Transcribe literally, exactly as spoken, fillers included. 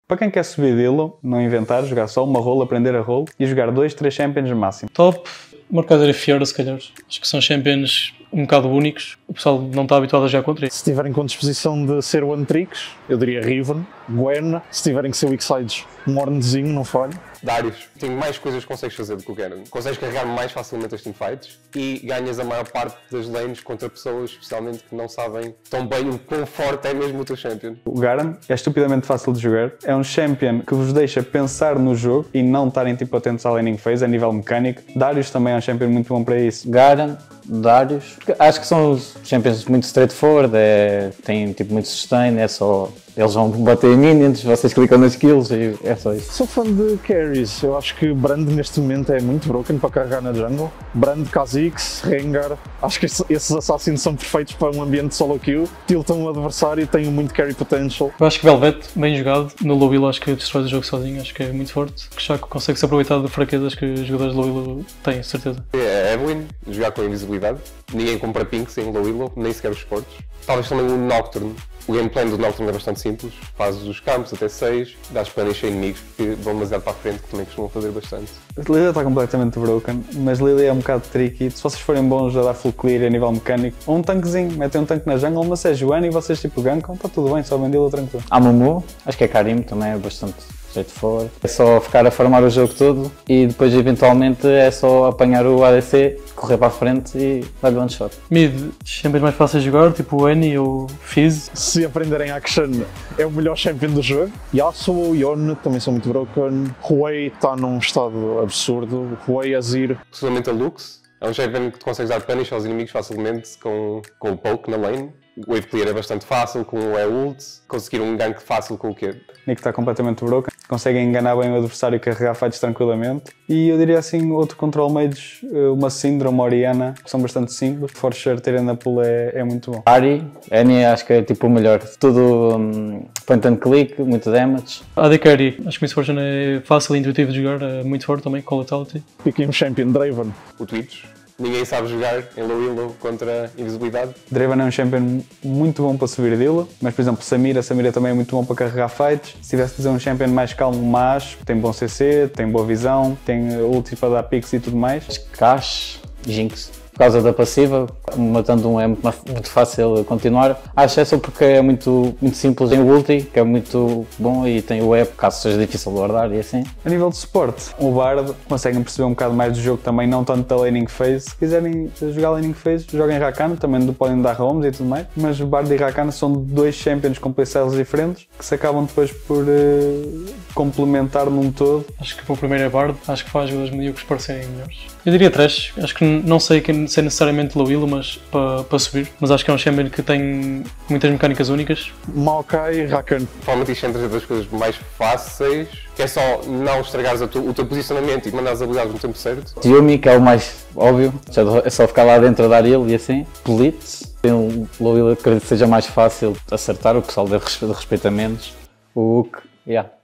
Para quem quer subir de elo, não inventar, jogar só uma role, aprender a role e jogar dois, três champions máximo. Top, Mercader e Fiora, se calhar. Acho que são champions um bocado únicos. O pessoal não está habituado a jogar contra isso. Se tiverem com disposição de ser one tricks, eu diria Riven, Gwen. Se tiverem que ser weak sides, um Ornnzinho, não falho. Darius, tem mais coisas que consegues fazer do que o Garen. Consegues carregar mais facilmente as teamfights e ganhas a maior parte das lanes contra pessoas, especialmente que não sabem tão bem o quão forte é mesmo o teu champion. O Garen é estupidamente fácil de jogar. É um champion que vos deixa pensar no jogo e não estarem tipo atentos à laning phase a nível mecânico. Darius também é um champion muito bom para isso. Garen, Darius, acho que são os champions muito straightforward, é, têm tipo muito sustain, é só... Eles vão bater em minions, vocês clicam nas kills e é só isso. Sou fã de carries, eu acho que Brand neste momento é muito broken para carregar na jungle. Brand, Kha'Zix, Rengar, acho que esses assassinos são perfeitos para um ambiente de solo queue. Tiltam o adversário e têm muito carry potential. Eu acho que Velvet, bem jogado, no low elo acho que destrói o jogo sozinho, acho que é muito forte. Que já consegue se aproveitar de fraquezas que os jogadores de low elo têm, certeza. É Evelynn, jogar com invisibilidade, ninguém compra pink sem low elo, nem sequer os suportes. Talvez também o Nocturne. O gameplay do Nocturne é bastante simples, fazes os campos até seis, dás punish a inimigos que vão demasiado para a frente, que também costumam fazer bastante. Lilia está completamente broken, mas Lilia é um bocado tricky. Se vocês forem bons a dar full clear a nível mecânico, ou um tanquezinho, metem um tanque na jungle, mas se é Joana e vocês tipo gankam, está tudo bem, só vendê-lo tranquilo. Há Mumu, acho que é Karim, também é bastante straightforward. É só ficar a farmar o jogo todo e depois eventualmente é só apanhar o A D C, correr para a frente e dar-lhe one shot. Mid, champions mais fáceis de jogar, tipo o Annie ou Fizz. Se aprenderem Action, é o melhor champion do jogo. Yasuo e Yone também são muito broken. Huey está num estado absurdo. Huey, Azir. Possivelmente a Lux, é um champion que tu consegues dar punish aos inimigos facilmente com, com o poke na lane. O wave clear é bastante fácil com o E-ult, conseguir um gank fácil com o Q. Nick está completamente broken, conseguem enganar bem o adversário e carregar fights tranquilamente. E eu diria assim, outro control mage, uma Syndra, uma Orianna, que são bastante simples. For sure, terem na pool é, é muito bom. Ahri, Annie acho que é tipo o melhor. Tudo um, point and click, muito damage. A D Carry, acho que Miss Fortune é fácil e intuitivo de jogar, é muito forte também, com Lethality. Piquem um champion, Draven. O Twitch. Ninguém sabe jogar em low elo contra invisibilidade. Draven é um champion muito bom para subir de elo, mas por exemplo Samira, Samira também é muito bom para carregar fights. Se tivesse de dizer um champion mais calmo, mas tem bom C C, tem boa visão, tem ulti para dar picks e tudo mais. Cash, Jinx. Por causa da passiva, matando um é muito, muito fácil continuar. Acho é só porque é muito, muito simples. Tem o ulti, que é muito bom, e tem o E, caso seja difícil de guardar e assim. A nível de suporte, o Bard conseguem perceber um bocado mais do jogo também, não tanto da laning phase. Se quiserem jogar laning phase, joguem Rakan, também podem dar roams e tudo mais. Mas o Bard e Rakan são dois champions com playstyles diferentes, que se acabam depois por uh, complementar num todo. Acho que o primeiro é Bard, acho que faz os medíocres parecerem melhores. Eu diria Thresh, acho que não sei quem ser necessariamente low elo, mas para pa subir. Mas acho que é um champion que tem muitas mecânicas únicas. Maokai e Rakan. Provavelmente isto é entre as duas coisas mais fáceis, que é só não estragares tu, o teu posicionamento e mandar as habilidades no tempo certo. Yumi, que é o mais óbvio, é só ficar lá dentro a dar ele e assim. Blitz, tem um low elo que acredito que seja mais fácil acertar, o pessoal deve respeitar menos. O Hook, yeah.